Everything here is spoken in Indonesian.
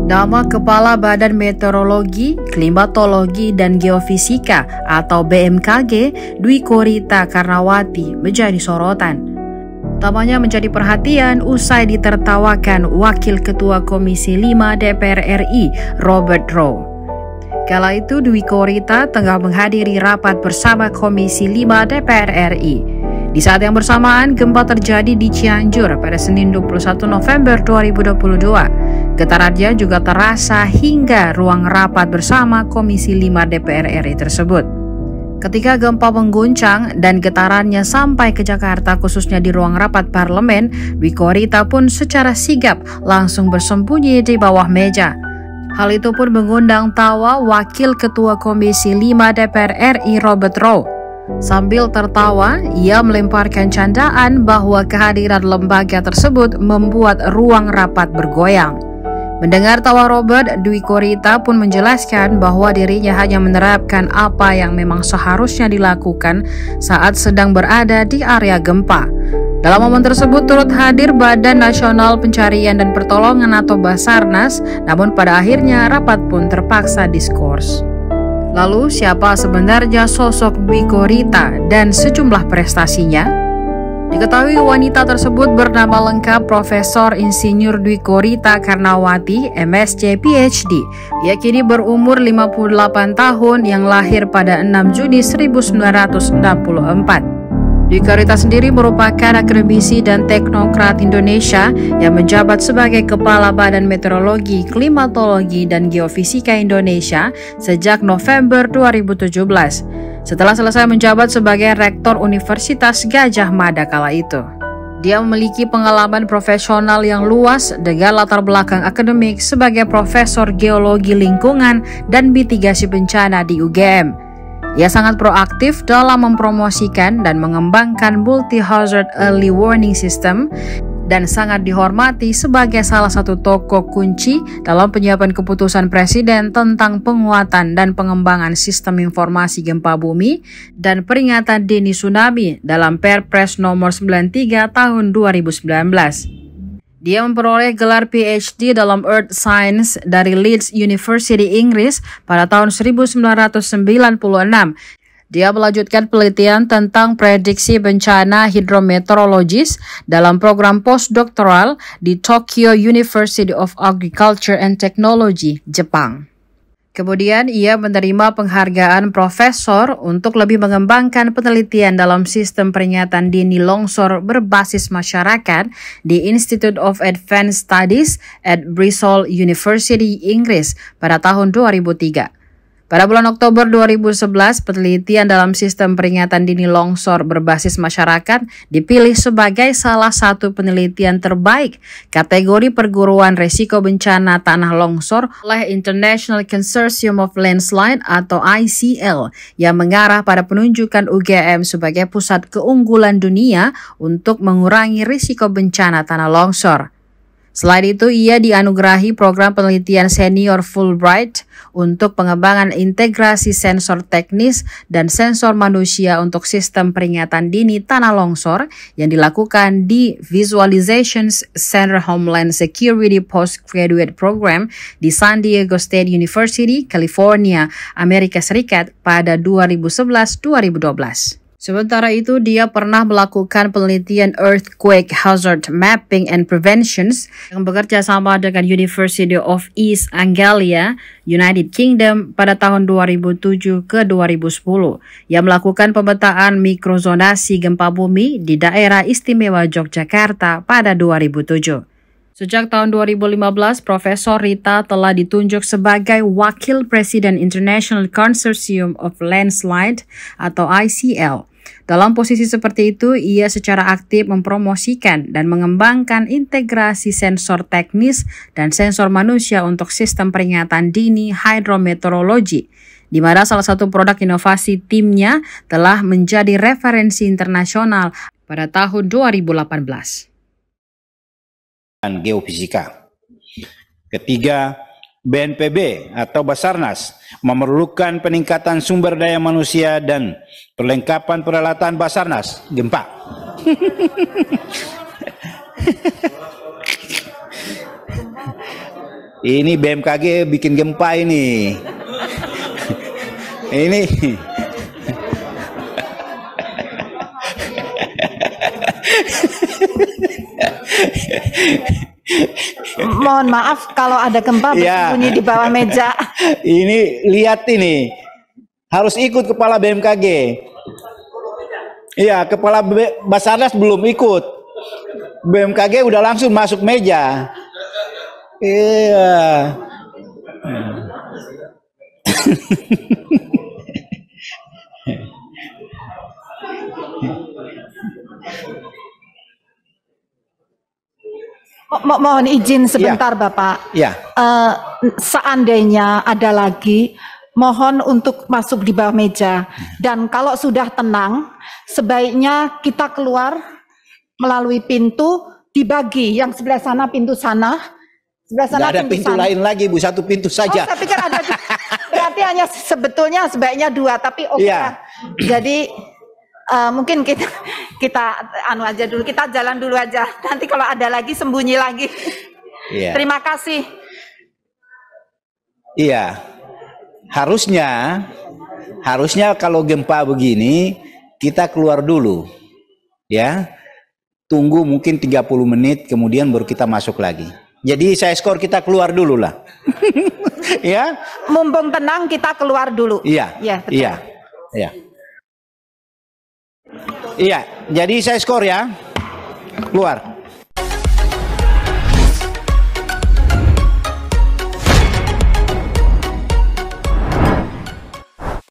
Nama Kepala Badan Meteorologi, Klimatologi, dan Geofisika atau BMKG, Dwi Korita Karnawati menjadi sorotan. Utamanya menjadi perhatian usai ditertawakan Wakil Ketua Komisi 5 DPR RI, Robert Rowe. Kala itu Dwi Korita tengah menghadiri rapat bersama Komisi 5 DPR RI. Di saat yang bersamaan, gempa terjadi di Cianjur pada Senin 21 November 2022. Getarannya juga terasa hingga ruang rapat bersama Komisi 5 DPR RI tersebut. Ketika gempa mengguncang dan getarannya sampai ke Jakarta khususnya di ruang rapat parlemen, Dwi Korita pun secara sigap langsung bersembunyi di bawah meja. Hal itu pun mengundang tawa Wakil Ketua Komisi 5 DPR RI Robert Rowe. Sambil tertawa, ia melemparkan candaan bahwa kehadiran lembaga tersebut membuat ruang rapat bergoyang. Mendengar tawa Robert, Dwi Korita pun menjelaskan bahwa dirinya hanya menerapkan apa yang memang seharusnya dilakukan saat sedang berada di area gempa. Dalam momen tersebut turut hadir Badan Nasional Pencarian dan Pertolongan atau Basarnas, namun pada akhirnya rapat pun terpaksa diskors. Lalu siapa sebenarnya sosok Dwi Korita dan sejumlah prestasinya? Diketahui wanita tersebut bernama lengkap Profesor Insinyur Dwi Korita Karnawati, MSc PhD. Ia kini berumur 58 tahun yang lahir pada 6 Juni 1964. Dwi Korita sendiri merupakan akademisi dan teknokrat Indonesia yang menjabat sebagai Kepala Badan Meteorologi, Klimatologi, dan Geofisika Indonesia sejak November 2017. Setelah selesai menjabat sebagai Rektor Universitas Gadjah Mada kala itu. Dia memiliki pengalaman profesional yang luas dengan latar belakang akademik sebagai Profesor Geologi Lingkungan dan Mitigasi Bencana di UGM. Ia sangat proaktif dalam mempromosikan dan mengembangkan Multi-Hazard Early Warning System dan sangat dihormati sebagai salah satu tokoh kunci dalam penyiapan keputusan Presiden tentang penguatan dan pengembangan sistem informasi gempa bumi dan peringatan dini tsunami dalam Perpres nomor 93 tahun 2019. Dia memperoleh gelar PhD dalam Earth Science dari Leeds University, Inggris pada tahun 1996. Dia melanjutkan penelitian tentang prediksi bencana hidrometeorologis dalam program postdoktoral di Tokyo University of Agriculture and Technology, Jepang. Kemudian ia menerima penghargaan profesor untuk lebih mengembangkan penelitian dalam sistem peringatan dini longsor berbasis masyarakat di Institute of Advanced Studies at Bristol University, Inggris pada tahun 2003. Pada bulan Oktober 2011, penelitian dalam sistem peringatan dini longsor berbasis masyarakat dipilih sebagai salah satu penelitian terbaik kategori perguruan risiko bencana tanah longsor oleh International Consortium of Landslide atau ICL yang mengarah pada penunjukan UGM sebagai pusat keunggulan dunia untuk mengurangi risiko bencana tanah longsor. Selain itu, ia dianugerahi program penelitian senior Fulbright untuk pengembangan integrasi sensor teknis dan sensor manusia untuk sistem peringatan dini tanah longsor yang dilakukan di Visualizations Center Homeland Security Postgraduate Program di San Diego State University, California, Amerika Serikat pada 2011-2012. Sementara itu, dia pernah melakukan penelitian Earthquake Hazard Mapping and Preventions yang bekerja sama dengan University of East Anglia, United Kingdom pada tahun 2007 ke 2010 yang melakukan pemetaan mikrozonasi gempa bumi di daerah istimewa Yogyakarta pada 2007. Sejak tahun 2015, Profesor Rita telah ditunjuk sebagai Wakil Presiden International Consortium of Landslide atau ICL. Dalam posisi seperti itu, ia secara aktif mempromosikan dan mengembangkan integrasi sensor teknis dan sensor manusia untuk sistem peringatan dini hidrometeorologi, di mana salah satu produk inovasi timnya telah menjadi referensi internasional pada tahun 2018. Geofisika. Ketiga, BNPB atau Basarnas memerlukan peningkatan sumber daya manusia dan perlengkapan peralatan Basarnas gempa. Ini BMKG bikin gempa ini. Ini. Mohon maaf kalau ada gempa bersembunyi di bawah meja. Ini lihat ini. Harus ikut kepala BMKG. Iya, kepala Basarnas belum ikut. BMKG udah langsung masuk meja. Iya. Mohon izin sebentar, Bapak. Ya. Seandainya ada lagi, mohon untuk masuk di bawah meja. Dan kalau sudah tenang, sebaiknya kita keluar melalui pintu, dibagi. Yang sebelah sana pintu sana, sebelah sana ada pintu sana. Lain lagi, Bu, satu pintu saja. Oh, saya pikir ada. Berarti hanya sebetulnya sebaiknya 2, tapi oke. Iya. Jadi mungkin kita anu aja dulu, kita jalan dulu aja. Nanti kalau ada lagi sembunyi lagi. Iya. Terima kasih. Iya. Harusnya kalau gempa begini kita keluar dulu. Ya. Tunggu mungkin 30 menit kemudian baru kita masuk lagi. Jadi saya skor kita keluar dulu lah. Ya. Mumpung tenang kita keluar dulu. Iya. Ya, betul. Iya. Iya. Iya, jadi saya skor ya. Keluar.